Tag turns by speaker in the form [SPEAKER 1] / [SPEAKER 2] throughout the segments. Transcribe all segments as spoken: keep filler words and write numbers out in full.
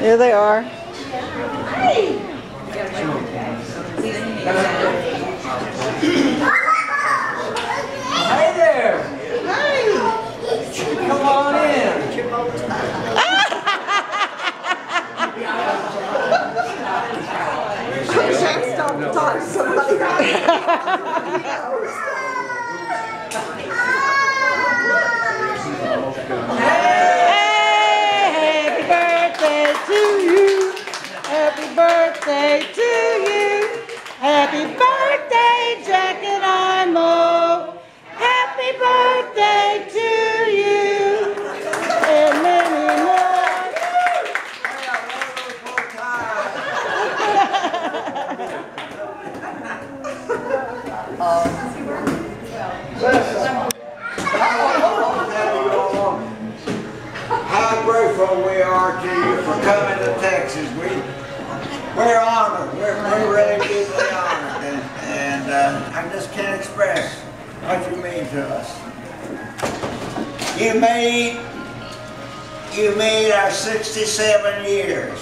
[SPEAKER 1] Here they are.
[SPEAKER 2] Hey!
[SPEAKER 3] Hey there!
[SPEAKER 2] Hey!
[SPEAKER 3] Come on in.
[SPEAKER 2] I wish I'd stop and talk to somebody.
[SPEAKER 1] Hey, happy birthday to you. Happy birthday to you. Happy birthday, Jack and Imo. Happy birthday to you. And many more.
[SPEAKER 4] How grateful we are to you for coming to Texas. We, we're honored. We're, we're really deeply honored. And, and uh, I just can't express what you mean to us. You made, you made our sixty-seven years.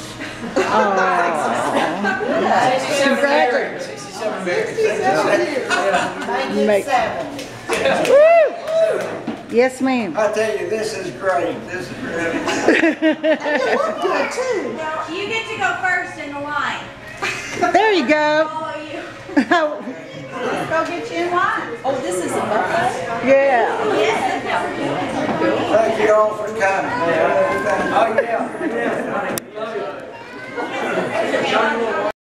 [SPEAKER 1] Congratulations.
[SPEAKER 3] sixty-seven berries.
[SPEAKER 2] sixty-seven years.
[SPEAKER 1] Make-
[SPEAKER 2] ninety-seven.
[SPEAKER 1] Woo! Yes, ma'am.
[SPEAKER 4] I tell you, this is great. This is really good.
[SPEAKER 2] And you look good too.
[SPEAKER 5] You get to go first in the line.
[SPEAKER 1] There you go.
[SPEAKER 5] Follow you.
[SPEAKER 1] Yeah.
[SPEAKER 5] Go get you in line. Oh, this is a birthday?
[SPEAKER 1] Yeah.
[SPEAKER 5] Yes.
[SPEAKER 4] Thank you all for coming.
[SPEAKER 3] Oh yeah. Yeah.